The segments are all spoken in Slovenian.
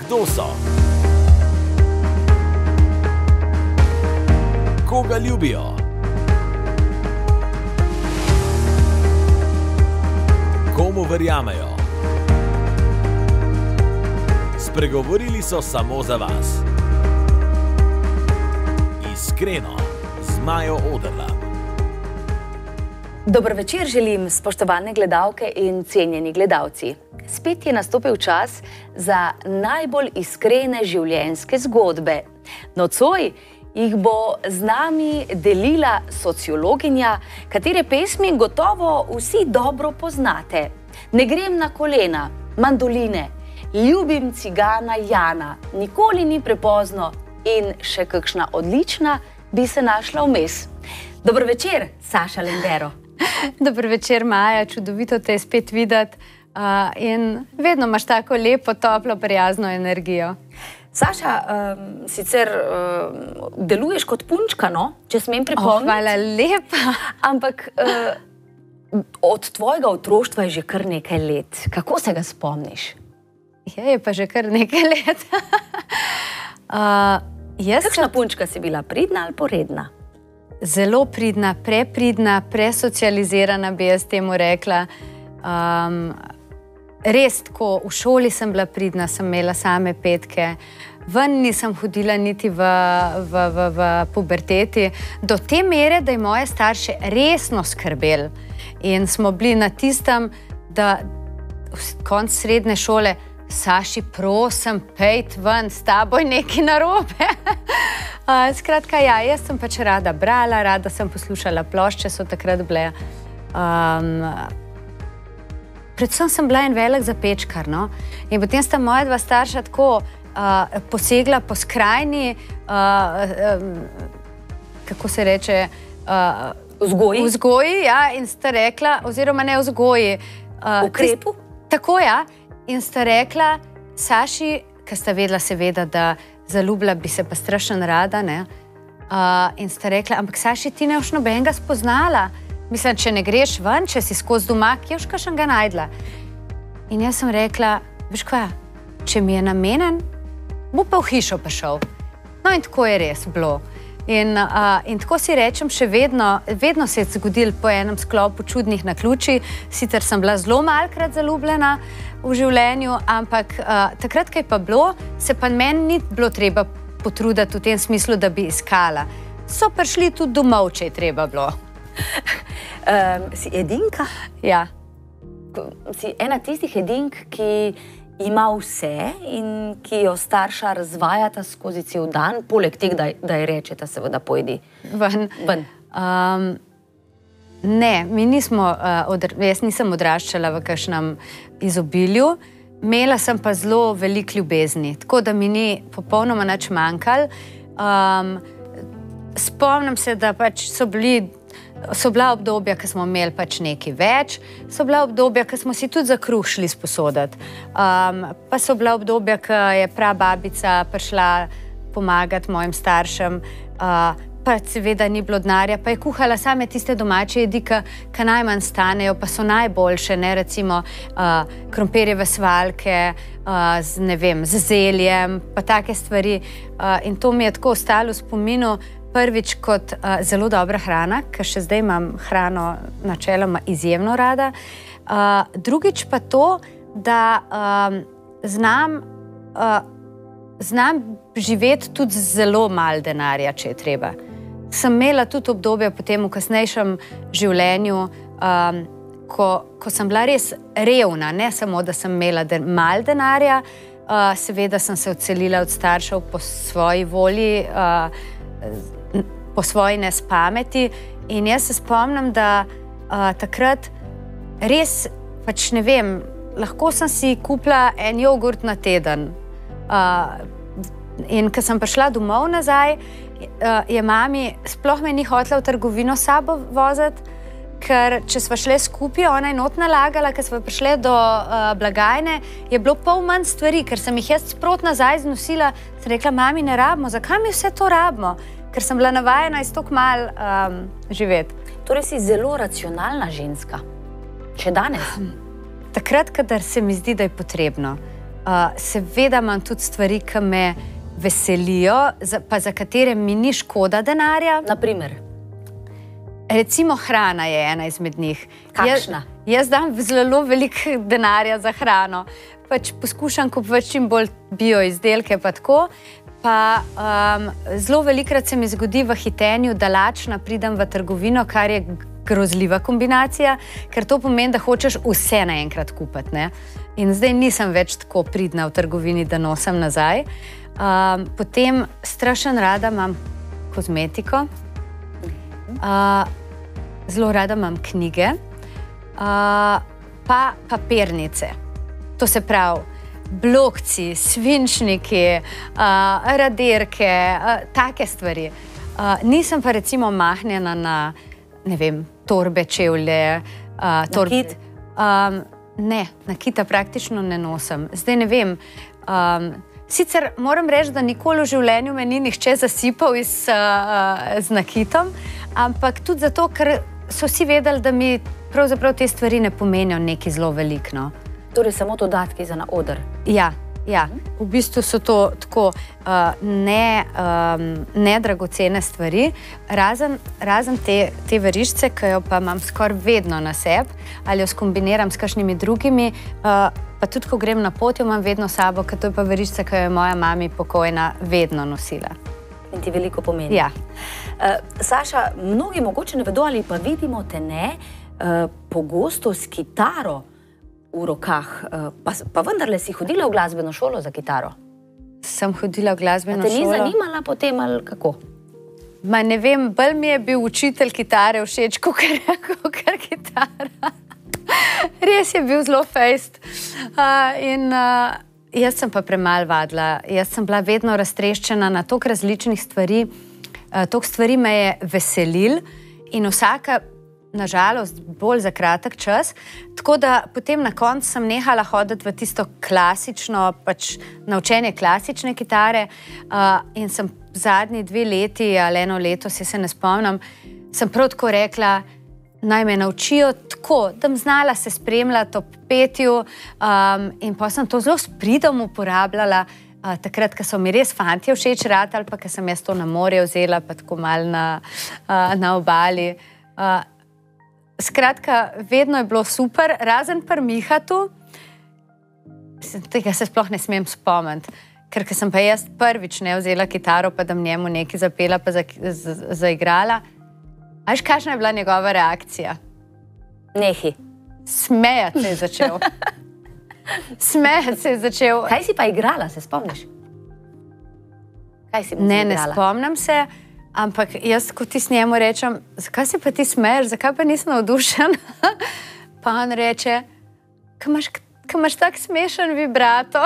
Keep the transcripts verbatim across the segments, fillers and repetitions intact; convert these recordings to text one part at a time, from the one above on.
Kdo so? Koga ljubijo? Komu verjamejo? Spregovorili so samo za vas. Iskreno, z Majo Oderlap. Dober večer želim, spoštovane gledalke in cenjeni gledalci. Spet je nastopil čas za najbolj iskrene življenjske zgodbe. Nocoj jih bo z nami delila sociologinja, katere pesmi gotovo vsi dobro poznate. Ne grem na kolena, Mandoline, Ljubim cigana Jana, Nikoli ni prepozno in še kakšna odlična bi se našla vmes. Dober večer, Saša Lendero. Dober večer, Maja, čudovito te spet videti uh, in vedno imaš tako lepo, toplo, prijazno energijo. Saša, um, sicer um, deluješ kot punčka, no? Če smem pripomniti. Oh, hvala lepa. Ampak uh, od tvojega otroštva je že kar nekaj let. Kako se ga spomniš? Ja, je pa že kar nekaj let. uh, Kakšna punčka si bila, pridna ali poredna? Zelo pridna, prepridna, presocializirana, bi jaz temu rekla. Um, res tako, v šoli sem bila pridna, sem imela same petke, ven nisem hodila niti v, v, v, v puberteti, do te mere, da je moje starše resno skrbeli. In smo bili na tistem, da konc srednje šole, Saši, prosim, pejt ven, s tabo je nekaj narobe. uh, skratka, ja, jaz sem pač rada brala, rada sem poslušala plošče, so takrat bile. Um, predvsem sem bila en velik zapečkar, no? In potem sta moja dva starša tako uh, posegla po skrajni, uh, um, kako se reče, uh, vzgoji. Vzgoji, ja, in sta rekla, oziroma ne vzgoji. Uh, Ukrepu? Tako, ja. In sta rekla, Saši, ki sta vedela seveda, da zaljubila bi se pa strašno rada, ne? Uh, in sta rekla, ampak Saši, ti ne boš nobenega spoznala. Mislim, če ne greš ven, če si skozi doma, kje boš kakšen ga najdla? In jaz sem rekla, veš kva, če mi je namenen, bo pa v hišo prišel. No in tako je res bilo. In, uh, in tako si rečem, še vedno, vedno se je zgodil po enem sklopu čudnih naključij, sicer sem bila zelo malkrat zaljubljena v življenju, ampak uh, takrat, kaj pa bilo, se pa meni ni bilo treba potruditi v tem smislu, da bi iskala. So prišli tudi domov, če je treba bilo. um, si edinka? Ja. Si ena tistih edink, ki ima vse in ki jo starša razvajata skozi cel dan, poleg tega, da, da je rečeta seveda pojdi ven. ven. Um, ne, mi nismo, uh, odra jaz nisem odraščala v kakšnem izobilju, imela sem pa zelo veliko ljubezni, tako da mi ni popolnoma nič manjkalo. Um, spomnim se, da pač so bili So bila obdobja, ko smo imeli pač nekaj več, so bila obdobja, ko smo si tudi za kruh šli sposoditi. Um, pa so bila obdobja, ko je prababica prišla pomagati mojim staršem, uh, pa seveda ni bilo denarja, pa je kuhala same tiste domače jedi, ki najmanj stanejo, pa so najboljše, ne, recimo uh, krompirjeve svaljke, uh, z, ne vem, z zeljem, pa take stvari. Uh, in to mi je tako ostalo v spominu, prvič kot uh, zelo dobra hrana, ker še zdaj imam hrano načeloma izjemno rada. Uh, drugič pa to, da um, znam, uh, znam živeti tudi z zelo malo denarja, če je treba. Sem imela tudi obdobje potem v kasnejšem življenju, um, ko, ko sem bila res revna, ne samo, da sem imela den malo denarja, uh, seveda sem se odselila od staršev po svoji volji, uh, po svoji nespameti in jaz se spomnim, da uh, takrat res, pač ne vem, lahko sem si kupila en jogurt na teden. Uh, in ko sem prišla domov nazaj, uh, je mami sploh me ni hotela v trgovino s sabo voziti, ker če sva šle skupaj, ona je not nalagala, ker sva prišle do uh, blagajne, je bilo pol manj stvari, ker sem jih jaz sprot nazaj znosila, sem rekla, mami, ne rabimo, zakaj mi vse to rabimo? Ker sem bila navajena iz toliko malo um, živeti. Torej si zelo racionalna ženska. Še danes? Takrat, kadar se mi zdi, da je potrebno. Uh, seveda imam tudi stvari, ki me veselijo, za, pa za katere mi ni škoda denarja. Naprimer? Recimo hrana je ena izmed njih. Kakšna? Jaz, jaz dam zelo veliko denarja za hrano. Pač poskušam kupovati čim bolj bio izdelke, pa tako. Pa um, zelo velikrat se mi zgodi v hitenju, da lačna pridem v trgovino, kar je grozljiva kombinacija, ker to pomeni, da hočeš vse naenkrat kupiti, ne? In zdaj nisem več tako pridna v trgovini, da nosim nazaj. Um, potem strašen rada imam kozmetiko, uh, zelo rada imam knjige, uh, pa papirnice. To se pravi, blokci, svinčniki, uh, raderke, uh, take stvari. Uh, nisem pa recimo mahnjena na, ne vem, torbe, čevlje, uh, torbe. Nakit? Um, ne, nakita praktično ne nosim. Zdaj ne vem. Um, sicer moram reči, da nikoli v življenju me ni nihče zasipal iz, uh, z nakitom, ampak tudi zato, ker so vsi vedeli, da mi pravzaprav te stvari ne pomenijo nekaj zelo veliko. Torej samo dodatki za na oder? Ja, ja. V bistvu so to tako uh, ne, um, ne dragocene stvari, razen, razen te, te verižice, ki jo pa imam skoraj vedno na sebi, ali jo skombiniram s kakšnimi drugimi, uh, pa tudi, ko grem na pot, jo imam vedno s sabo, ker to je pa verižica, ki jo je moja mami pokojna vedno nosila. In ti veliko pomeni? Ja. Uh, Saša, mnogi mogoče ne vedo, ali pa vidimo te ne, uh, pogosto s kitaro v rokah, pa, pa vendarle si hodila v glasbeno šolo za kitaro? Sem hodila v glasbeno šolo. A te ni zanimala potem ali kako? Ma ne vem, bolj mi je bil učitelj kitare všeč, kakor kitara. Res je bil zelo fejst. Uh, in uh, jaz sem pa premalo vadila. Jaz sem bila vedno raztreščena na toliko različnih stvari. Uh, toliko stvari me je veselil in vsaka nažalost, bolj za kratek čas. Tako da potem na koncu sem nehala hoditi v tisto klasično, pač naučenje klasične kitare uh, in sem zadnji dve leti ali eno leto, se se ne spomnim, sem prav tako rekla, naj me naučijo tako, da bom znala se spremljati ob petju um, in pa sem to zelo s pridom uporabljala uh, takrat, ko so mi res fantje všeč rad ali pa, ko sem jaz to na morje vzela, pa tako malo na, uh, na obali. Uh, Skratka, vedno je bilo super, razen pri Mihatu, tega se sploh ne smem spomniti, ker sem pa jaz prvič ne vzela kitaro, pa da njemu nekaj zapela, pa za, za, zaigrala. A veš, kakšna je bila njegova reakcija? Nehi. Smejati se je začel. Smejati se je začel. Kaj si pa igrala, se spomniš? Kaj si mu ne, igrala? Ne spomnim se. Ampak jaz, ko ti s njemu rečem, zakaj se pa ti smeješ, zakaj pa nisem navdušen? Pa on reče, ka imaš, ka imaš tak smešen vibrato.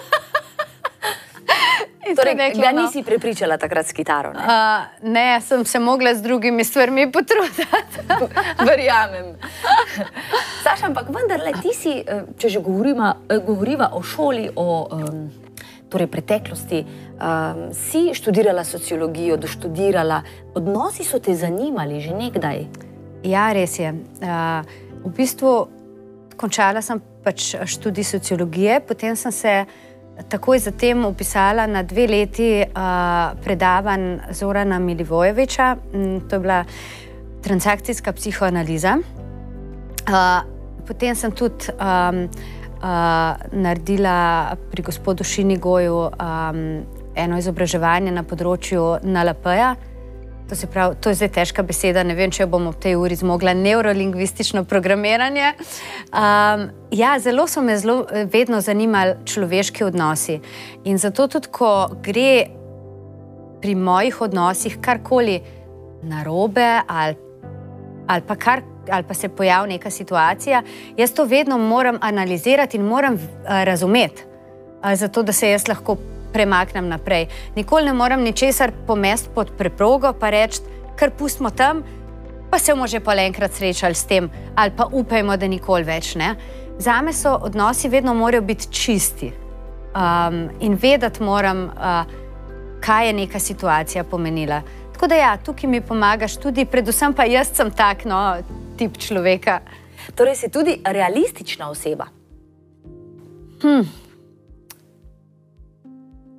Torej, rekla, ga no, nisi prepričala takrat s kitaro, ne? Uh, ne, sem se mogla z drugimi stvarmi potruditi. Verjamem. Saša, ampak vendarle, ti si, če že govoriva, govoriva o šoli, o um, torej preteklosti, um, si študirala sociologijo, doštudirala, odnosi so te zanimali že nekdaj? Ja, res je. Uh, v bistvu končala sem pač študij sociologije, potem sem se takoj zatem upisala na dve leti uh, predavanj Zorana Milivojeviča. To je bila transakcijska psihoanaliza. Uh, potem sem tudi um, Uh, naredila pri gospodu Šinigoju um, eno izobraževanje na področju N L P-ja. To se pravi, to je zdaj težka beseda, ne vem, če bom ob tej uri zmogla, neurolingvistično programiranje. Um, ja, zelo so me zelo vedno zanimali človeški odnosi. In zato tudi, ko gre pri mojih odnosih karkoli narobe ali, ali pa kar ali pa se pojavi neka situacija, jaz to vedno moram analizirati in moram uh, razumeti, uh, zato da se jaz lahko premaknem naprej. Nikoli ne moram ničesar pomesti pod preprogo, pa reči, kar pustimo tam, pa se bomo že pol enkrat srečali s tem, ali pa upajmo, da nikoli več ne. Zame so odnosi vedno morajo biti čisti um, in vedeti moram, uh, kaj je neka situacija pomenila. Tako da ja, tukaj mi pomagaš tudi, predvsem pa jaz sem tak, no, tip človeka. Torej si tudi realistična oseba? Hm.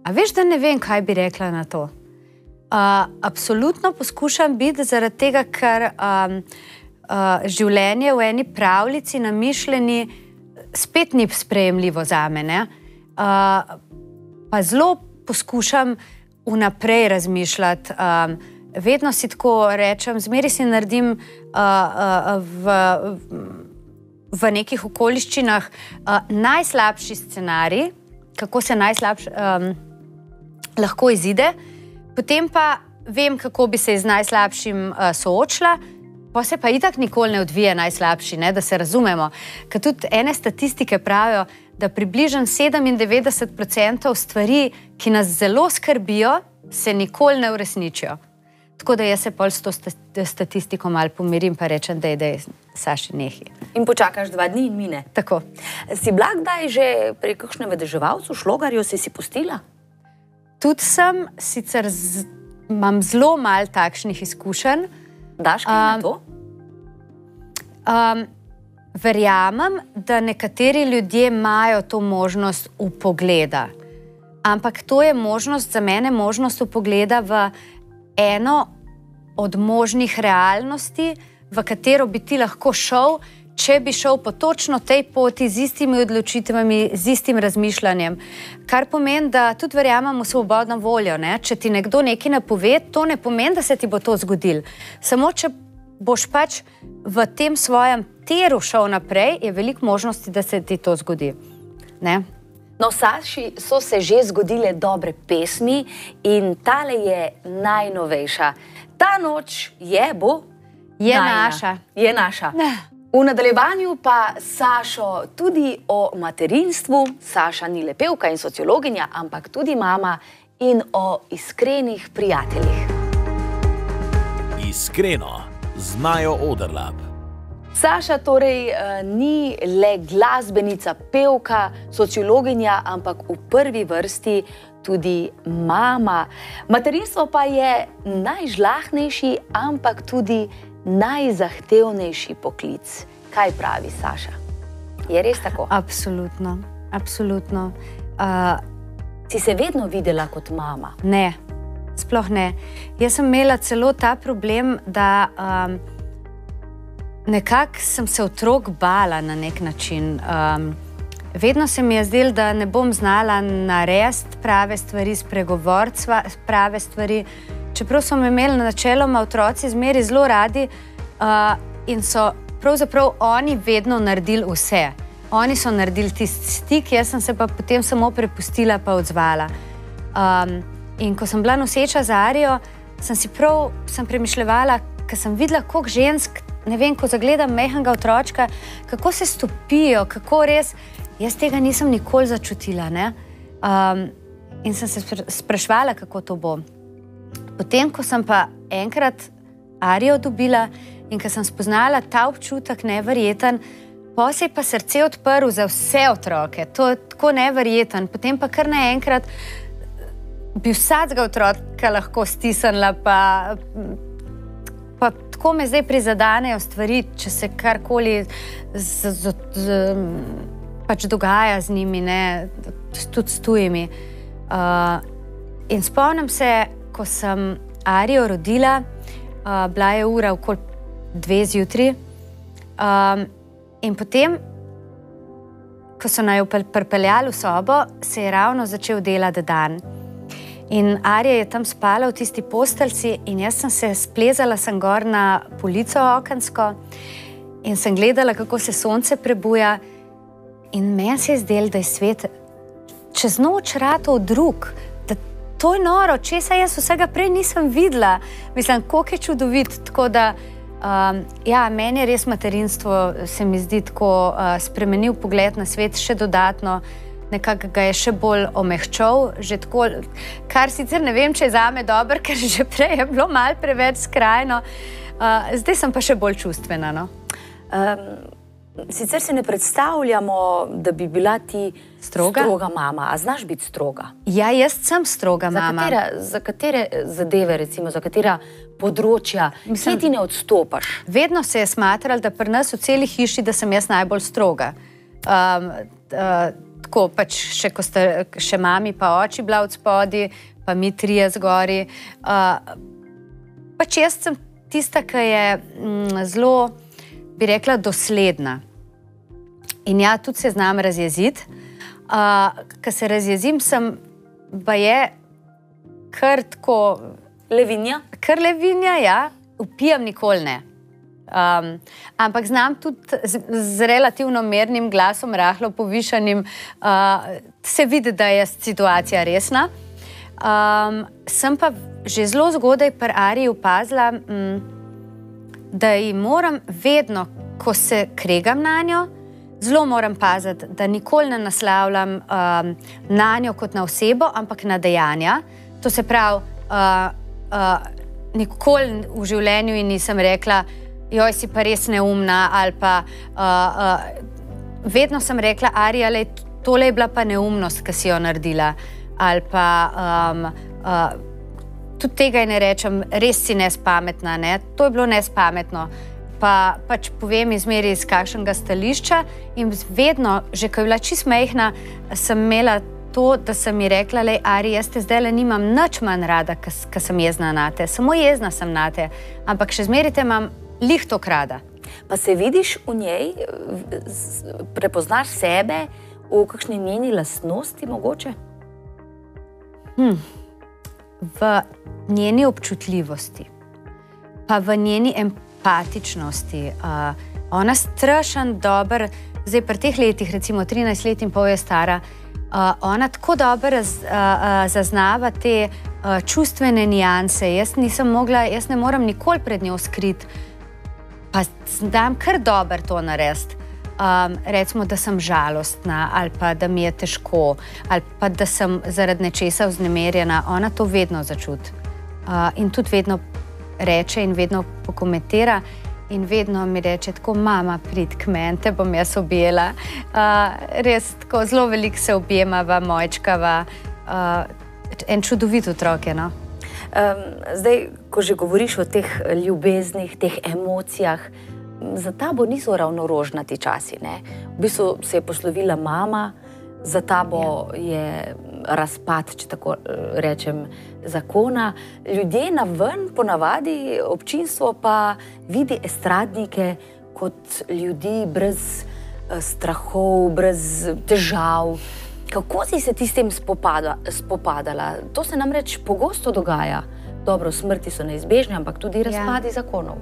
A veš, da ne vem, kaj bi rekla na to? Uh, absolutno poskušam biti zaradi tega, ker um, uh, življenje v eni pravljici namišljeni spet ni sprejemljivo za mene. Uh, pa zelo poskušam vnaprej razmišljati. Um, vedno si tako rečem, zmeri si naredim uh, uh, v, v nekih okoliščinah uh, najslabši scenarij, kako se najslabši um, lahko izide, potem pa vem, kako bi se z najslabšim uh, soočila, pa se pa itak nikoli ne odvije najslabši, ne, da se razumemo. Ker tudi ene statistike pravijo, da približno sedemindevetdeset procentov stvari, ki nas zelo skrbijo, se nikoli ne uresničijo. Tako da jaz se pol s to statistiko malo pomirim, pa rečem, da je, da je Saši nehi. In počakaš dva dni in mine. Tako. Si bila kdaj že pri kakšnem vedeževalcu, šlogarju, si si pustila? Tudi sem, sicer z, imam zelo malo takšnih izkušenj. Daš kaj na to? Um, verjamem, da nekateri ljudje imajo to možnost vpogleda. Ampak to je možnost, za mene možnost vpogleda v eno od možnih realnosti, v katero bi ti lahko šel, če bi šel po točno tej poti z istimi odločitvami, z istim razmišljanjem. Kar pomeni, da tudi verjamem v svobodno voljo. Ne? Če ti nekdo nekaj napove, to ne pomeni, da se ti bo to zgodilo. Samo če boš pač v tem svojem teru šel naprej, je veliko možnosti, da se ti to zgodi. Ne? No, Saši so se že zgodile dobre pesmi in tale je najnovejša. Ta noč je, bo? Je naša. Je naša. V nadaljevanju pa Sašo tudi o materinstvu. Saša ni le pevka in sociologinja, ampak tudi mama in o iskrenih prijateljih. Iskreno z Majo Oderlap. Saša torej uh, ni le glasbenica, pevka, sociologinja, ampak v prvi vrsti tudi mama. Materinstvo pa je najžlahtnejši, ampak tudi najzahtevnejši poklic. Kaj pravi Saša? Je res tako? Absolutno, absolutno. Uh, si se vedno videla kot mama? Ne, sploh ne. Jaz sem imela celo ta problem, da um, nekako sem se otrok bala na nek način. Um, vedno se mi je zdelo, da ne bom znala narediti prave stvari, spregovoriti prave stvari. Čeprav so me imeli načeloma otroci zmeri zelo radi uh, in so pravzaprav oni vedno naredili vse. Oni so naredili tisti stik, jaz sem se pa potem samo prepustila pa odzvala. Um, in ko sem bila noseča za Arijo, sem si prav sem premišljevala, ker sem videla, koliko žensk, ne vem, ko zagledam mehkega otročka, kako se stopijo, kako res, jaz tega nisem nikoli začutila. Ne? Um, in sem se spraševala, kako to bo. Potem, ko sem pa enkrat Arijo dobila in ko sem spoznala ta občutek neverjeten, pa se je pa srce odprlo za vse otroke. To je tako neverjeten. Potem pa kar naenkrat bi vsakega otroka lahko stisnila, pa, pa tako me zdaj prizadanejo stvari, če se karkoli z, z, z, pač dogaja z njimi, ne, tudi s tujimi. Uh, in spomnim se, ko sem Arijo rodila, uh, bila je ura okoli dve zjutraj. Um, in potem, ko so naju pripeljali v sobo, se je ravno začel delati dan. In Arija je tam spala v tisti posteljci in jaz sem se splezala sem gor na polico okensko in sem gledala, kako se sonce prebuja. In meni se je zdelo, da je svet čez noč ratal drug. To je noro, česa jaz vsega prej nisem videla. Mislim, koliko je čudovit. Tako da, um, ja, meni je res materinstvo, se mi zdi tako uh, spremenil pogled na svet še dodatno. Nekako ga je še bolj omehčal, že tako, kar sicer ne vem, če je zame dobro, ker že prej je bilo malo preveč skrajno. Uh, zdaj sem pa še bolj čustvena, no. Um, sicer se ne predstavljamo, da bi bila ti stroga, stroga mama. A znaš biti stroga? Ja, jaz sem stroga za mama. Katera, za katere zadeve, recimo, za katera področja, kje ti ne odstopaš? Vedno se je smatralo, da pri nas v celi hiši, da sem jaz najbolj stroga. Um, uh, tako pač še, ko sta še mami pa oči bila od spodi, pa mi trije zgori. Uh, pač jaz sem tista, ki je mm, zelo, bi rekla, dosledna. In ja, tudi se znam razjeziti. Uh, ko se razjezim, sem pa je kar tako... Levinja? Kar levinja, ja. Vpijem nikoli ne. Um, ampak znam tudi z, z relativno mirnim glasom, rahlo povišanim, uh, se vidi, da je situacija resna. Um, sem pa že zelo zgodaj pri Ari opazila, um, da ji moram vedno, ko se kregam na njo, zelo moram paziti, da nikoli ne naslavljam um, na njo kot na osebo, ampak na dejanja. To se pravi, uh, uh, nikoli v življenju in nisem rekla, joj, si pa res neumna, ali pa uh, uh, vedno sem rekla, Ari, ali tole je bila pa neumnost, ki si jo naredila, ali pa um, uh, tudi tega ne rečem, res si nespametna, ne? To je bilo nespametno. Pa pač povem izmeri iz kakšnega stališča in vedno, že ko je bila čist mejhna, sem imela to, da sem mi rekla, lej, Ari, jaz te zdaj nimam nič manj rada, ko sem jezna na te. Samo jezna sem na te, ampak še zmeraj te imam lih to krada. Pa se vidiš v njej, prepoznaš sebe v kakšni njeni lastnosti mogoče? Hm. V njeni občutljivosti, pa v njeni empatičnosti. Uh, ona strašno dober, zdaj pri teh letih, recimo trinajst let in pol je stara, uh, ona tako dobro raz, uh, uh, zaznava te uh, čustvene nianse. Jaz nisem mogla, jaz ne moram nikoli pred njo skriti, pa dam kar dober to narediti. Um, recimo, da sem žalostna ali pa da mi je težko ali pa da sem zaradi nečesa vznemirjena, ona to vedno začuti. Uh, in tudi vedno reče in vedno pokomentira in vedno mi reče tako, mama, prid k meni, te bom jaz objela. Uh, res tako zelo veliko se objemava, mojčkava, uh, en čudovit otrok je, no. Um, zdaj, ko že govoriš o teh ljubeznih, teh emocijah, za tabo niso ravno rožnati časi, ne? V bistvu se je poslovila mama, za tabo je razpad, če tako rečem, zakona. Ljudje naven, ponavadi občinstvo pa vidi estradnike kot ljudi brez strahov, brez težav. Kako si se ti s tem spopada, spopadala? To se namreč pogosto dogaja. Dobro, smrti so neizbežne, ampak tudi razpadi ja. zakonov.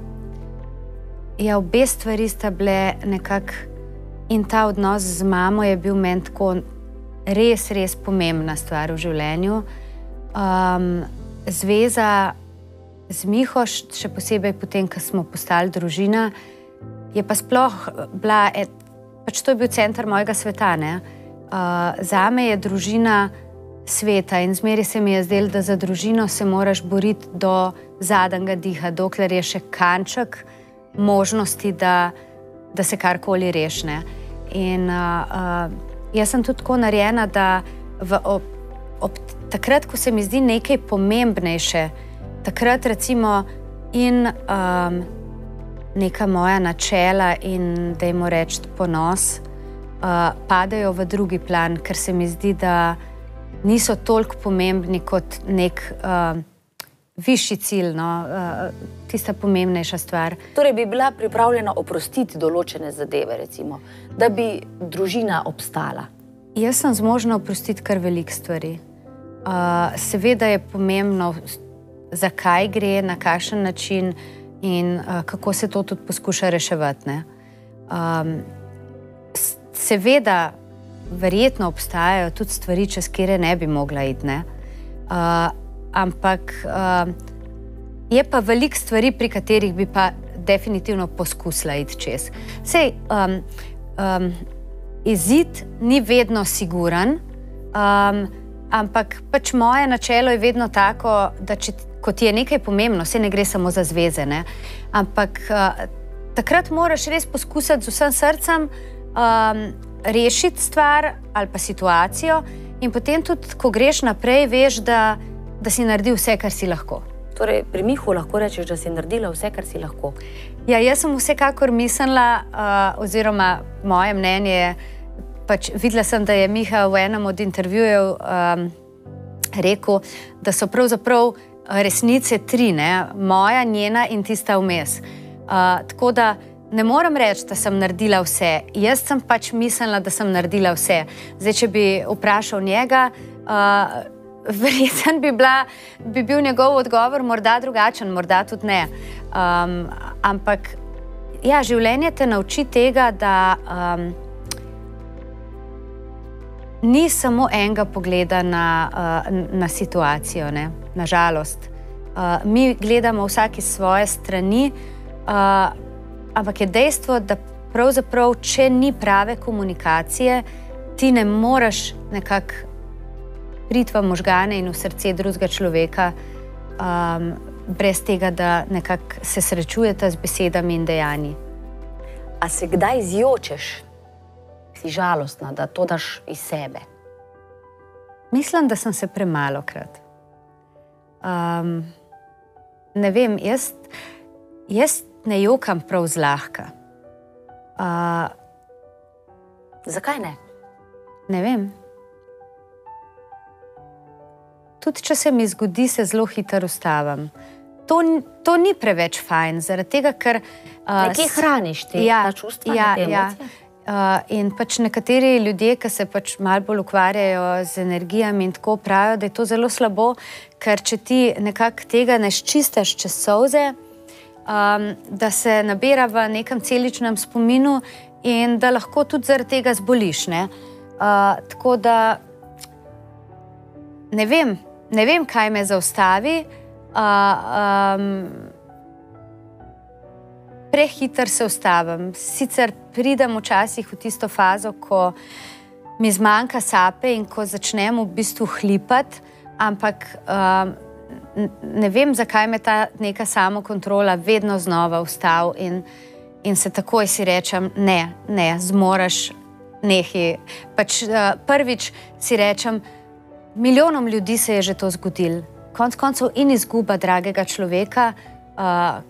Ja, obe stvari sta bile nekako in ta odnos z mamo je bil meni tako res, res pomembna stvar v življenju. Um, zveza z Miho, še posebej potem, ko smo postali družina, je pa sploh bila, et, pač to je bil center mojega sveta, ne? Uh, zame je družina sveta in zmeri se mi je zdelo, da za družino se moraš boriti do zadnjega diha, dokler je še kanček možnosti, da, da se karkoli rešne. In uh, uh, jaz sem tudi tako narejena, da v, ob, ob, takrat, ko se mi zdi nekaj pomembnejše, takrat recimo in um, neka moja načela in dajmo reči ponos uh, padajo v drugi plan, ker se mi zdi, da niso toliko pomembni kot nek uh, višji cilj, no, uh, tista pomembnejša stvar. Torej bi bila pripravljena oprostiti določene zadeve, recimo, da bi družina obstala? Jaz sem zmožna oprostiti kar veliko stvari. Uh, seveda je pomembno, zakaj gre, na kakšen način in uh, kako se to tudi poskuša reševati, ne. Um, seveda, verjetno obstajajo tudi stvari, čez kere ne bi mogla iti, ne. Uh, ampak uh, je pa veliko stvari, pri katerih bi pa definitivno poskusila iti čez. Sej, um, um, izid ni vedno siguren, um, ampak pač moje načelo je vedno tako, da če, ko ti je nekaj pomembno, sej ne gre samo za zveze, ne, ampak uh, takrat moraš res poskusiti z vsem srcem um, rešiti stvar ali pa situacijo in potem tudi, ko greš naprej, veš, da da si naredil vse, kar si lahko. Torej, pri Mihu lahko rečeš, da si naredila vse, kar si lahko. Ja, jaz sem vsekakor mislila, uh, oziroma moje mnenje je, pač videla sem, da je Miha v enem od intervjujev um, rekel, da so pravzaprav resnice tri, ne? Moja, njena in tista vmes. Uh, tako da ne morem reči, da sem naredila vse. Jaz sem pač mislila, da sem naredila vse. Zdaj, če bi vprašal njega, uh, verjetno bi, bila, bi bil njegov odgovor morda drugačen, morda tudi ne. Um, ampak ja, življenje te nauči tega, da um, ni samo enega pogleda na, uh, na situacijo, ne? Nažalost. Uh, mi gledamo vsak iz svoje strani, uh, ampak je dejstvo, da pravzaprav, če ni prave komunikacije, ti ne moreš nekako priti v možgane in v srce drugega človeka, um, brez tega, da nekako se srečujete z besedami in dejanji. A se kdaj zjočeš? Si žalostna, da to daš iz sebe? Mislim, da sem se premalokrat. Um, ne vem, jaz, jaz ne jokam prav zlahka. Uh, Zakaj ne? Ne vem. Tudi če se mi zgodi, se zelo hitro ustavim. To, to ni preveč fajn, zaradi tega, ker... Uh, Nekje hraniš te, ja, ta čustva, ja, te ja. emocije? Uh, in pač nekateri ljudje, ki se pač malo bolj ukvarjajo z energijami in tako pravijo, da je to zelo slabo, ker če ti nekako tega ne sčistaš čez solze, um, da se nabira v nekem celičnem spominu in da lahko tudi zaradi tega zboliš, ne? Uh, tako da ne vem, ne vem, kaj me zaustavi. Uh, um, prehiter se ustavim. Sicer pridem včasih v tisto fazo, ko mi zmanjka sape in ko začnem v bistvu hlipati, ampak um, ne vem, zakaj me ta neka samokontrola vedno znova ustavi in, in se takoj si rečem, ne, ne, zmoraš, nehi. Pač uh, prvič si rečem, milijonom ljudi se je že to zgodilo. Konec koncev in izguba dragega človeka uh,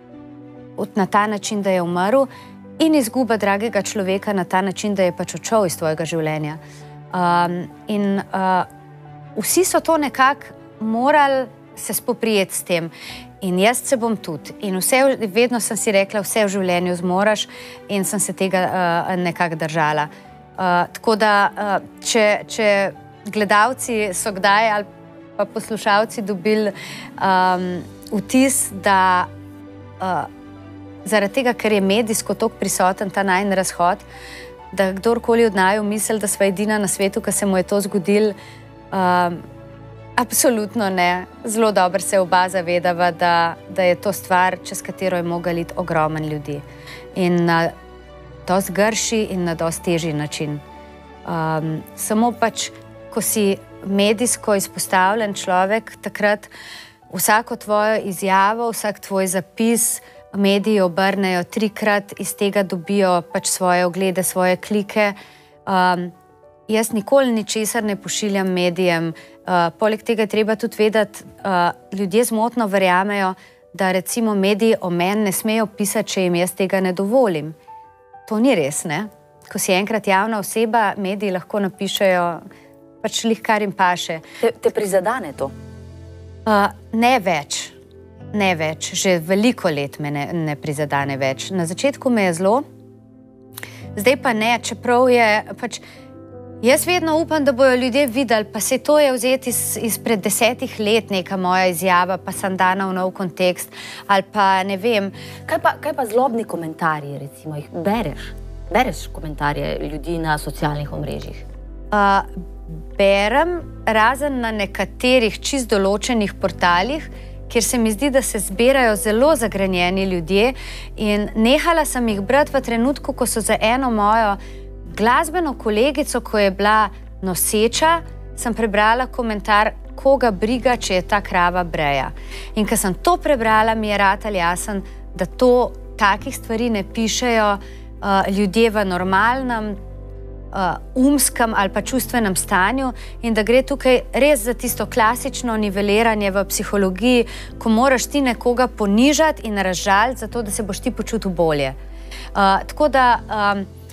na ta način, da je umrl, in izguba dragega človeka na ta način, da je pač odšel iz tvojega življenja. Um, in uh, vsi so to nekako morali se spoprijeti s tem. In jaz se bom tudi. In vse, vedno sem si rekla, vse v življenju zmoraš in sem se tega uh, nekako držala. Uh, tako da, uh, če, če gledalci so kdaj ali pa poslušalci dobili um, vtis, da uh, zaradi tega, ker je medijsko toliko prisoten ta najin razhod, da kdorkoli od naju misli, da sva edina na svetu, ki se mu je to zgodilo, um, absolutno ne. Zelo dobro se oba zavedava, da, da je to stvar, čez katero je mogel iti ogromen ljudi. In na dosti grši in na dosti težji način. Um, samo pač, ko si medijsko izpostavljen človek, takrat vsako tvojo izjavo, vsak tvoj zapis mediji obrnejo trikrat, iz tega dobijo pač svoje oglede, svoje klike. Um, jaz nikoli ničesar ne pošiljam medijem. Uh, poleg tega je treba tudi vedeti, uh, ljudje zmotno verjamejo, da recimo mediji o meni ne smejo pisati, če jim jaz tega ne dovolim. To ni res, ne? Ko si enkrat javna oseba, mediji lahko napišejo pač lih, kar jim paše. Te, te prizadane to? Uh, ne več. Ne več. Že veliko let me ne, ne prizadane več. Na začetku me je zelo, zdaj pa ne, čeprav je pač... Jaz vedno upam, da bojo ljudje videli, pa se to je vzeti iz, izpred desetih let neka moja izjava, pa sem dana v nov kontekst, ali pa ne vem. Kaj pa, kaj pa zlobni komentarji, recimo, jih bereš? Bereš komentarje ljudi na socialnih omrežjih? Uh, berem, razen na nekaterih čist določenih portalih, kjer se mi zdi, da se zbirajo zelo zagrenjeni ljudje in nehala sem jih brati v trenutku, ko so za eno mojo glasbeno kolegico, ko je bila noseča, sem prebrala komentar, koga briga, če je ta krava breja. In ko sem to prebrala, mi je ratal jasen, da to takih stvari ne pišejo uh, ljudje v normalnem, uh, umskem ali pa čustvenem stanju in da gre tukaj res za tisto klasično niveliranje v psihologiji, ko moraš ti nekoga ponižati in razžaliti, zato da se boš ti počutil bolje. Uh, tako da um,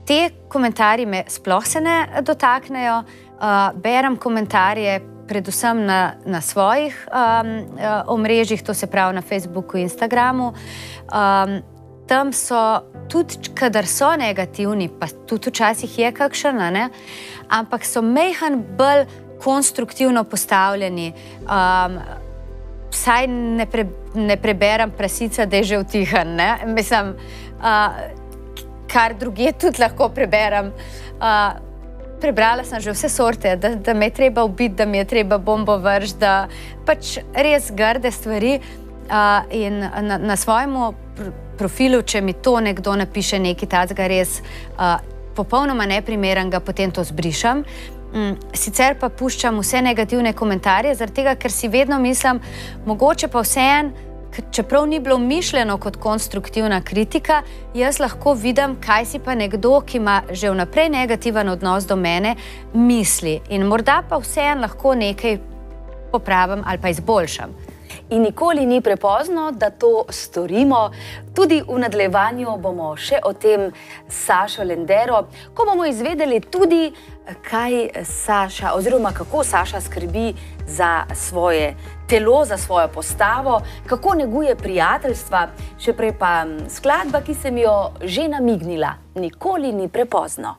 te komentarji me sploh se ne dotaknejo. Uh, berem komentarje predvsem na, na svojih um, uh, omrežjih, to se pravi na Facebooku in Instagramu. Um, tam so, tudi kadar so negativni, pa tudi včasih je kakšen, ne, ampak so mejhan bolj konstruktivno postavljeni. Um, vsaj ne, pre, ne preberem prasica, da je že utihan, ne. Mislim, uh, kar drugje tudi lahko preberem. Uh, Prebrala sem že vse sorte, da, da me je treba ubiti, da mi je treba bombo vrš, da pač res grde stvari. Uh, in na, na svojemu pr profilu, če mi to nekdo napiše nekaj tacga res uh, popolnoma neprimernega, potem to zbrišem. Um, sicer pa puščam vse negativne komentarje, zaradi tega, ker si vedno mislim, mogoče pa vseeno, čeprav ni bilo mišljeno kot konstruktivna kritika, jaz lahko vidim, kaj si pa nekdo, ki ima že vnaprej negativen odnos do mene, misli. In morda pa vseeno lahko nekaj popravim ali pa izboljšam. In nikoli ni prepozno, da to storimo. Tudi v nadaljevanju bomo še o tem s Sašo Lendero, ko bomo izvedeli tudi, kaj Saša, oziroma kako Saša skrbi za svoje telo, za svojo postavo, kako neguje prijateljstva, še prej pa skladba, ki sem jo že namignila. Nikoli ni prepozno.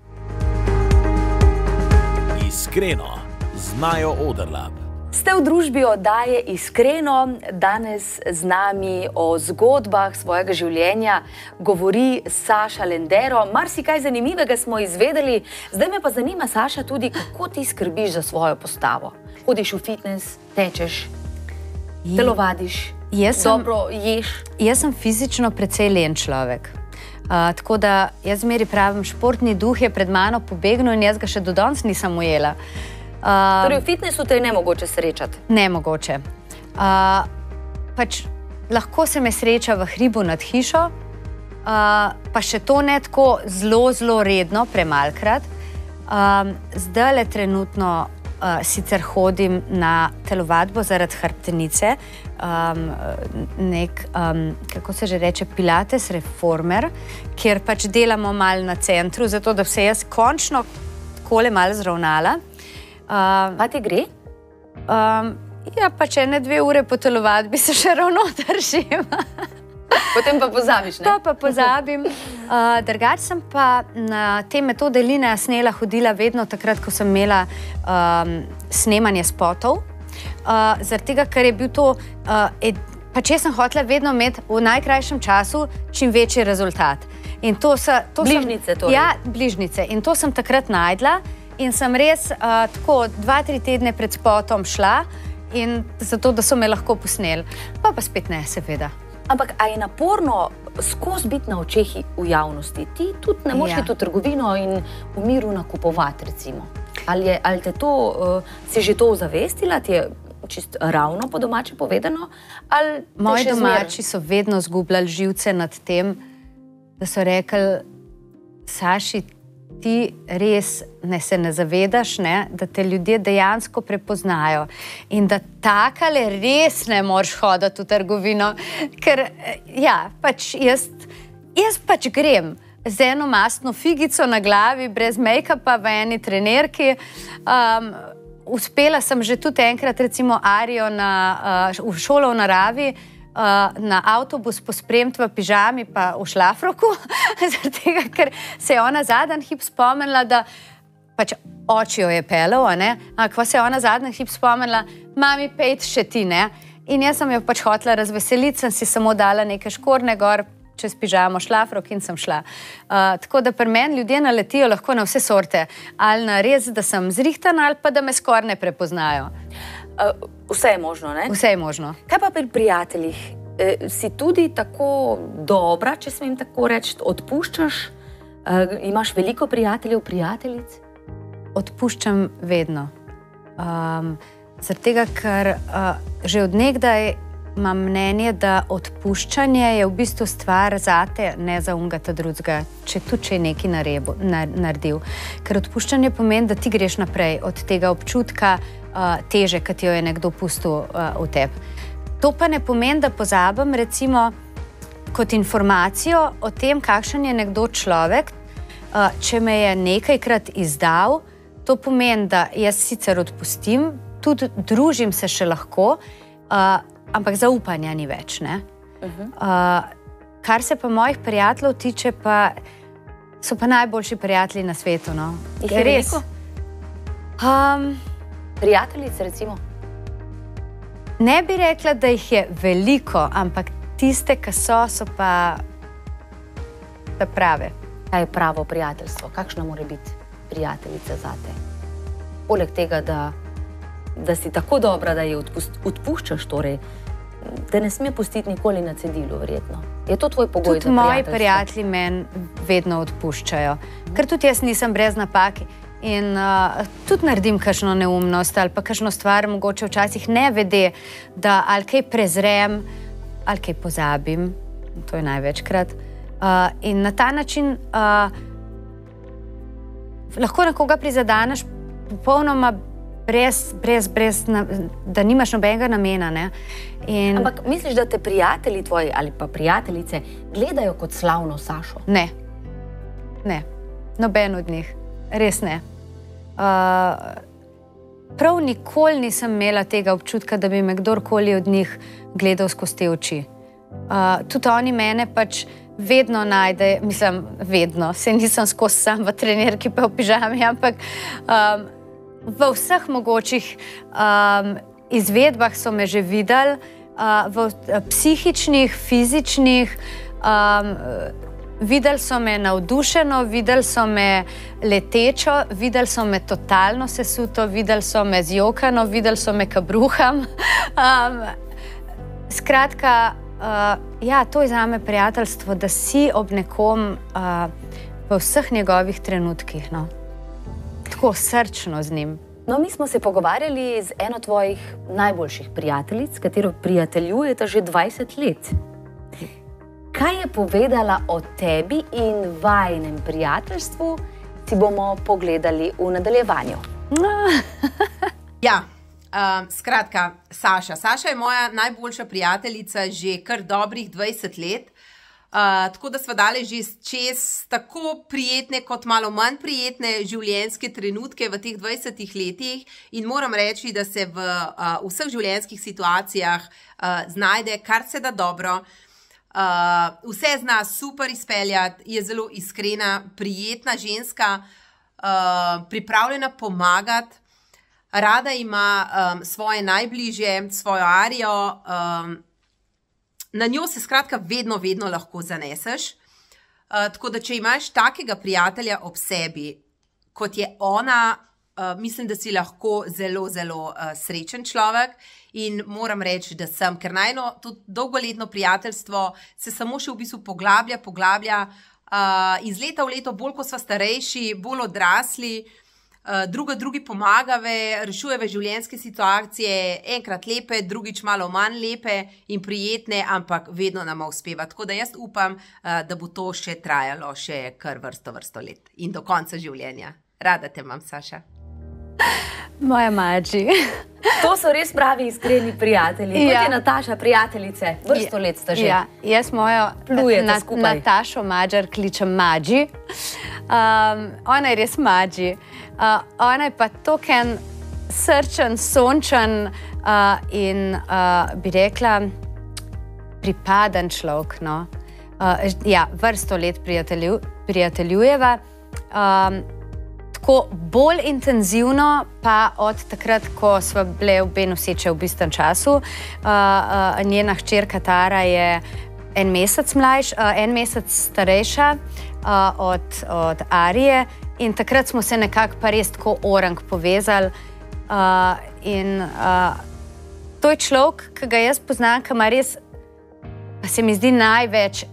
Iskreno, znajo Oderlab. Ste v družbi oddaje Iskreno, danes z nami o zgodbah svojega življenja govori Saša Lendero. Marsikaj zanimivega smo izvedeli, zdaj me pa zanima, Saša, tudi kako ti skrbiš za svojo postavo. Hodiš v fitness, tečeš, telovadiš, dobro ješ. Jaz sem fizično precej len človek. Uh, tako da jaz zmeri pravim, športni duh je pred mano pobegnil in jaz ga še do danes nisem ujela. Uh, torej v fitnessu te je nemogoče srečati? Nemogoče. Uh, pač lahko se me sreča v hribu nad hišo, uh, pa še to ne tako zelo, zelo redno, premalkrat. Um, zdajle trenutno uh, sicer hodim na telovadbo zaradi hrbtenice, um, nek, um, kako se že reče, pilates reformer, kjer pač delamo malo na centru, zato da bi se jaz končno takole malo zravnala. Uh, pa ti gre? Um, ja, pa če ne dve ure po telovadbi se še ravno držim. Potem pa pozabiš, ne? To pa pozabim. Uh, drugače sem pa na te metode Linea Snela hodila vedno takrat, ko sem imela um, snemanje spotov. Uh, zaradi tega, ker je bil to, uh, ed, pa če sem hotela vedno imeti v najkrajšem času čim večji rezultat. In to so, to bližnice sem, torej? Ja, bližnice. In to sem takrat najdla. In sem res uh, tako dva, tri tedne pred spotom šla in zato, da so me lahko posneli. Pa pa spet ne, seveda. Ampak a je naporno skozi biti na očeh v javnosti? Ti tudi ne moreš iti v trgovino in v miru nakupovati, recimo. Ali, je, ali te to, uh, si že to zavestila, ti je čist ravno po domače povedano? Ali moji domači so vedno zgubljali živce nad tem, da so rekli, Saši, ti res ne se ne zavedaš, ne, da te ljudje dejansko prepoznajo in da takale res ne moreš hoditi v trgovino, ker ja, pač jaz, jaz pač grem z eno mastno figico na glavi, brez make-upa v eni trenerki. Um, uspela sem že tudi enkrat recimo Arijo na, uh, v šolo v naravi, Uh, na avtobus pospremiti v pižami pa v šlafroku, zaradi tega, ker se je ona zadnji hip spomnila, da pač oči jo je pelal, ne? A ko se je ona zadnji hip spomnila, mami, pejt še ti, ne? In jaz sem jo pač hotela razveseliti, sem si samo dala neke škorne gor, čez pižamo, šlafrok in sem šla. Uh, tako da pri meni ljudje naletijo lahko na vse sorte, ali na res, da sem zrihtana, ali pa da me skoraj ne prepoznajo. Uh, vse je možno, ne? Vse je možno. Kaj pa pri prijateljih? E, si tudi tako dobra, če smem tako reči, odpuščaš? E, imaš veliko prijateljev, prijateljic? Odpuščam vedno. Um, zaradi tega, ker uh, že od nekdaj imam mnenje, da odpuščanje je v bistvu stvar zate, ne za ungata drugega, če tudi če je nekaj narebu, naredil. Ker odpuščanje pomeni, da ti greš naprej od tega občutka uh, teže, ki ti jo je nekdo pustil uh, v tebi. To pa ne pomeni, da pozabim recimo kot informacijo o tem, kakšen je nekdo človek, Uh, če me je nekajkrat izdal, to pomeni, da jaz sicer odpustim, tudi družim se še lahko, uh, ampak zaupanja ni več. Ne? Uh-huh. uh, kar se pa mojih prijateljev tiče, pa so pa najboljši prijatelji na svetu. No? Jih je veliko? Um, Prijateljice, recimo? Ne bi rekla, da jih je veliko, ampak tiste, ki so, so pa ta prave. Kaj je pravo prijateljstvo? Kakšna mora biti prijateljica zate? Poleg tega, da, da si tako dobra, da je odpust, odpuščaš, torej, da ne sme pustiti nikoli na cedilu, verjetno. Je to tvoj pogoj tudi za moji prijateljstvo? prijatelji meni vedno odpuščajo, ker tudi jaz nisem brez napake. In uh, tudi naredim kakšno neumnost ali pa kakšno stvar, mogoče včasih ne vede, da ali kaj prezrem, ali kaj pozabim, to je največkrat. Uh, in na ta način uh, lahko nekoga prizadaneš popolnoma brez, brez, brez na, da nimaš nobenega namena. Ne? In... Ampak misliš, da te prijatelji tvoji ali pa prijateljice gledajo kot slavno Sašo? Ne, ne, noben od njih, res ne. Uh, prav nikoli nisem imela tega občutka, da bi me kdorkoli od njih gledal skozi te oči. Uh, tudi oni mene pač vedno najde, mislim, vedno, se nisem skozi sam v trenerki pa v pižami, ampak um, v vseh mogočih um, izvedbah so me že videli, uh, v psihičnih, fizičnih, um, videli so me navdušeno, videli so me letečo, videli so me totalno sesuto, videli so me zjokano, videli so me kabruham. Um, skratka, uh, ja, to je zame prijateljstvo, da si ob nekom uh, v vseh njegovih trenutkih, no. Tako srčno z njim. No, mi smo se pogovarjali z eno tvojih najboljših prijateljic, s katero prijateljujete že dvajset let. Kaj je povedala o tebi in vajinem prijateljstvu, si bomo pogledali v nadaljevanju. Ja, um, skratka, Saša. Saša je moja najboljša prijateljica že kar dobrih dvajset let, uh, tako da sva dali že čez tako prijetne kot malo manj prijetne življenjske trenutke v teh dvajsetih letih in moram reči, da se v uh, vseh življenjskih situacijah uh, znajde kar se da dobro. Uh, vse zna super izpeljati, je zelo iskrena, prijetna ženska, uh, pripravljena pomagati, rada ima um, svoje najbližje, svojo Arijo, um, na njo se skratka vedno, vedno lahko zaneseš. Uh, tako da, če imaš takega prijatelja ob sebi, kot je ona, uh, mislim, da si lahko zelo, zelo uh, srečen človek. In moram reči, da sem, ker najno tudi dolgoletno prijateljstvo se samo še v bistvu poglablja, poglablja uh, iz leta v leto, bolj ko sva starejši, bolj odrasli, uh, druga drugi pomagave, rešujeve življenjske situacije, enkrat lepe, drugič malo manj lepe in prijetne, ampak vedno nama uspeva. Tako da jaz upam, uh, da bo to še trajalo še kar vrsto, vrsto let in do konca življenja. Rada te imam, Saša. Moja Mađi. To so res pravi iskreni prijatelji. Kot Ja. je Nataša prijateljice, vrsto let sta že. Ja, jaz mojo Plujete na, skupaj. Natašo Mađar kličem Mađi. Um, ona je res Mađi. Uh, ona je pa token srčen, sončen uh, in uh, bi rekla pripaden človek. No? Uh, ja, vrsto let prijatelju, prijateljujeva. Um, Tako bolj intenzivno pa od takrat, ko sva bile obe noseče v bistven času. Uh, uh, njena hčerka Tara je en mesec mlajša, uh, en mesec starejša uh, od, od Arije in takrat smo se nekako pa res tako orang povezali. Uh, in uh, to je človek, ki ga jaz poznam, ki ima res, pa se mi zdi največ,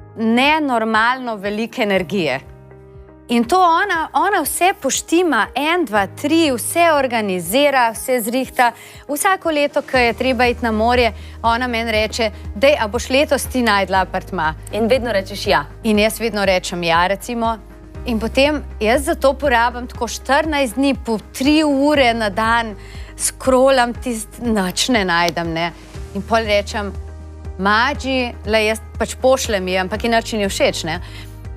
nenormalno velike energije. In to ona, ona vse poštima, en, dva, tri, vse organizira, vse zrihta. Vsako leto, ko je treba iti na morje, ona meni reče, dej, a boš letos ti najdla apartma? In vedno rečeš ja. In jaz vedno rečem ja, recimo. In potem jaz za to porabim tako štirinajst dni, po tri ure na dan, scrollam tist, nič ne najdem, ne. In pol rečem, Mađi, le jaz pač pošljem ji, ampak inače ni všeč, ne.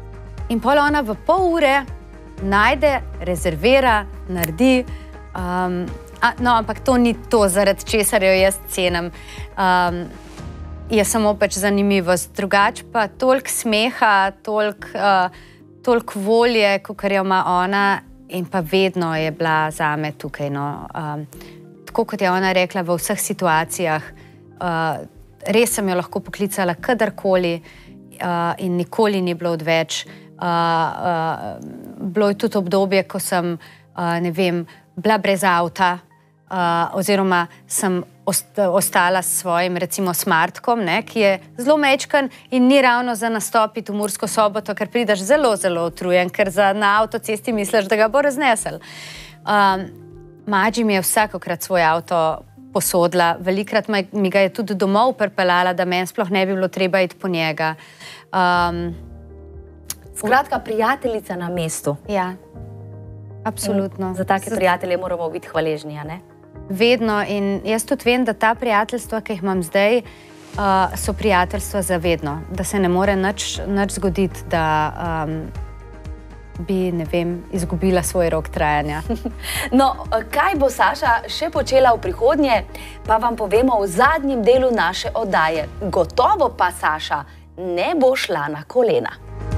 in pol ona v pol ure najde, rezervira, naredi. Um, a, no, ampak to ni to, zaradi česar jo jaz cenim. Um, je samo pač zanimivost. Drugače pa toliko smeha, toliko, uh, toliko volje, kakor jo ima ona, in pa vedno je bila zame tukaj. No. Um, tako kot je ona rekla, v vseh situacijah, uh, res sem jo lahko poklicala kadarkoli uh, in nikoli ni bilo odveč. Uh, uh, bilo je tudi obdobje, ko sem, uh, ne vem, bila brez avta, uh, oziroma sem ost ostala s svojim, recimo, smartkom, ne, ki je zelo mečkan in ni ravno za nastopiti v Mursko Soboto, ker prideš zelo, zelo utrujen, ker za, na avtocesti misliš, da ga bo raznesel. Um, Mađi mi je vsakokrat svoj avto posodila, velikrat mi ga je tudi domov pripeljala, da meni sploh ne bi bilo treba iti po njega. Um, Skratka, prijateljica na mestu. Ja, absolutno. Za take prijatelje moramo biti hvaležni, a ne? Vedno, in jaz tudi vem, da ta prijateljstva, ki jih imam zdaj, uh, so prijateljstva za vedno. Da se ne more nič, nič zgoditi, da um, bi, ne vem, izgubila svoj rok trajanja. No, kaj bo Saša še počela v prihodnje, pa vam povemo v zadnjem delu naše oddaje. Gotovo pa Saša ne bo šla na kolena.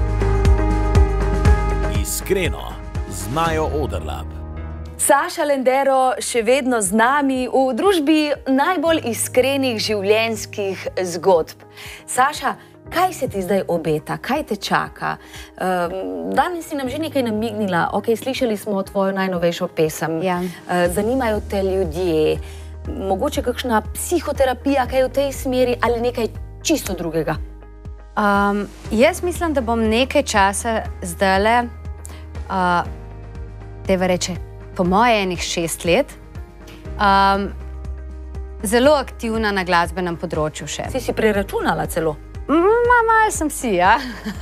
Iskreno, znajo Oderlab. Saša Lendero še vedno z nami v družbi najbolj iskrenih življenjskih zgodb. Saša, kaj se ti zdaj obeta? Kaj te čaka? Um, danes si nam že nekaj namignila. Ok, slišali smo tvojo najnovejšo pesem. Ja. Uh, zanimajo te ljudje. Mogoče kakšna psihoterapija, kaj v tej smeri ali nekaj čisto drugega? Um, jaz mislim, da bom nekaj časa zdajle, uh, teba reče, po moje enih šest let, um, zelo aktivna na glasbenem področju še. Si si preračunala celo? Ma, malo sem si, ja.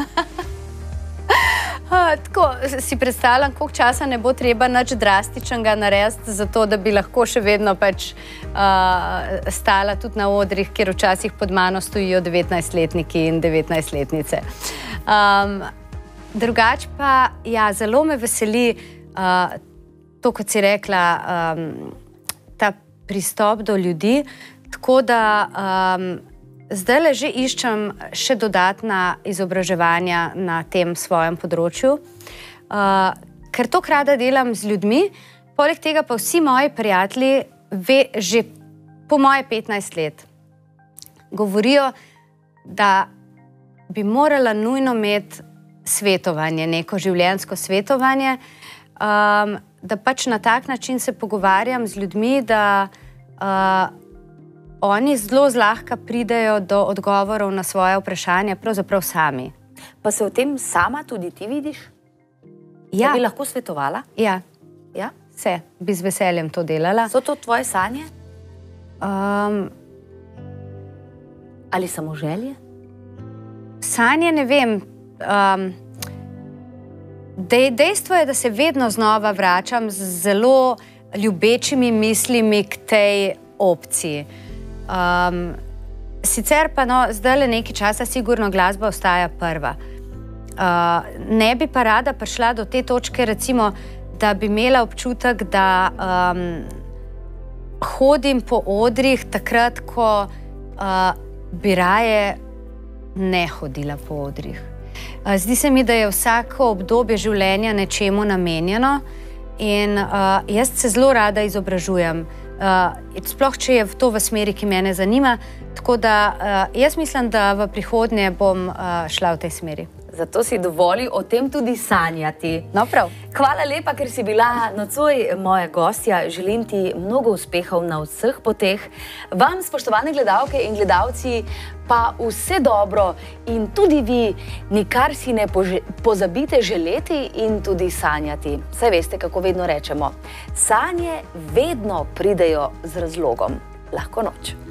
uh, tako, si predstavljam, koliko časa ne bo treba nič drastičnega narediti, zato da bi lahko še vedno pač uh, stala tudi na odrih, kjer včasih pod mano stojijo devetnajstletniki in devetnajstletnice. Um, drugače pa, ja, zelo me veseli uh, to, kot si rekla, um, ta pristop do ljudi, tako da um, zdajle že iščem še dodatna izobraževanja na tem svojem področju, uh, ker to rada delam z ljudmi, poleg tega pa vsi moji prijatelji ve, že po moje petnajst let govorijo, da bi morala nujno imeti svetovanje, neko življenjsko svetovanje, um, da pač na tak način se pogovarjam z ljudmi, da uh, oni zelo zlahka pridejo do odgovorov na svoje vprašanja, pravzaprav sami. Pa se v tem sama tudi ti vidiš? Ja. Da bi lahko svetovala? Ja. Ja? Se, bi z veseljem to delala. So to tvoje sanje? Um, Ali samo želje? sanje ne vem. Um, Dej, dejstvo je, da se vedno znova vračam z zelo ljubečimi mislimi k tej opciji. Um, sicer pa no, zdajle nekaj časa sigurno glasba ostaja prva. Uh, ne bi pa rada prišla do te točke, recimo, da bi imela občutek, da um, hodim po odrih takrat, ko uh, bi raje ne hodila po odrih. Zdi se mi, da je vsako obdobje življenja nečemu namenjeno in uh, jaz se zelo rada izobražujem. Uh, sploh, če je to v smeri, ki mene zanima. Tako da uh, jaz mislim, da v prihodnje bom uh, šla v tej smeri. Zato si dovoli o tem tudi sanjati. No, prav. Hvala lepa, ker si bila nocoj moja gostja. Želim ti mnogo uspehov na vseh poteh. Vam, spoštovane gledalke in gledalci, pa vse dobro in tudi vi nikar si ne pozabite želeti in tudi sanjati. Saj veste, kako vedno rečemo. Sanje vedno pridejo z razlogom. Lahko noč.